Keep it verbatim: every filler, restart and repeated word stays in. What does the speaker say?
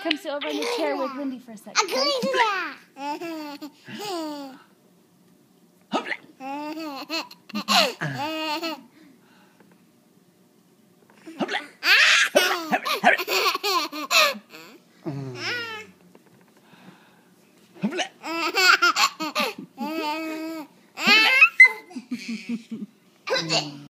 come sit over in the chair with Wendy for a second. Okay?